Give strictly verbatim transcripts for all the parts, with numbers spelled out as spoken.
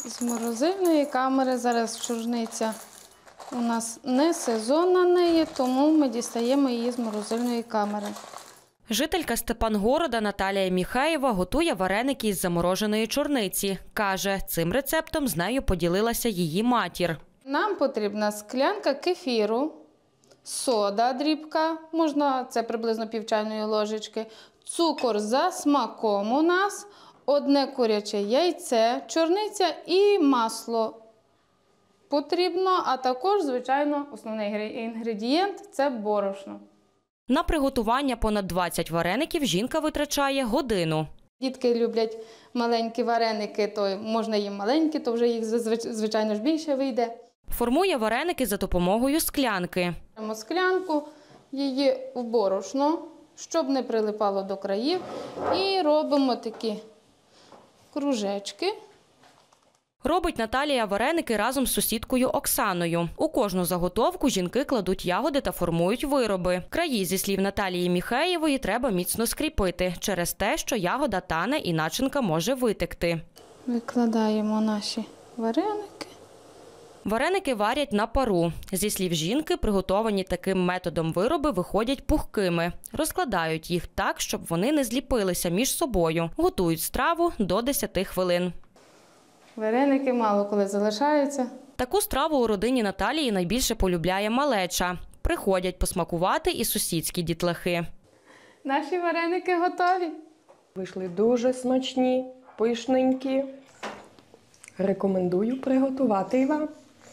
З морозильної камери зараз чорниця у нас не сезон на неї, тому ми дістаємо її з морозильної камери. Жителька Степангорода Наталія Міхаєва готує вареники із замороженої чорниці. Каже, цим рецептом з нею поділилася її матір. Нам потрібна склянка кефіру, сода дрібка, можна це приблизно пів чайної ложечки, цукор за смаком у нас, одне куряче яйце, чорниця і масло потрібно, а також, звичайно, основний інгредієнт – це борошно. На приготування понад двадцять вареників жінка витрачає годину. Дітки люблять маленькі вареники, то можна їм маленькі, то вже їх, звичайно, ж більше вийде. Формує вареники за допомогою склянки. Беремо склянку, її в борошно, щоб не прилипало до країв, і робимо такі кружечки. Робить Наталія вареники разом з сусідкою Оксаною. У кожну заготовку жінки кладуть ягоди та формують вироби. Краї, зі слів Наталії Міхаєвої, треба міцно скріпити через те, що ягода тане і начинка може витекти. Викладаємо наші вареники. Вареники варять на пару. Зі слів жінки, приготовані таким методом вироби виходять пухкими. Розкладають їх так, щоб вони не зліпилися між собою. Готують страву до десяти хвилин. Вареники мало коли залишаються. Таку страву у родині Наталії найбільше полюбляє малеча. Приходять посмакувати і сусідські дітлахи. Наші вареники готові. Вийшли дуже смачні, пишненькі. Рекомендую приготувати і вам.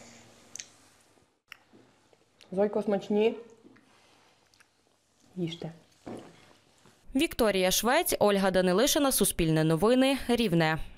Зойко, смачні. Їжте. Вікторія Швець, Ольга Данилишина, Суспільне новини, Рівне.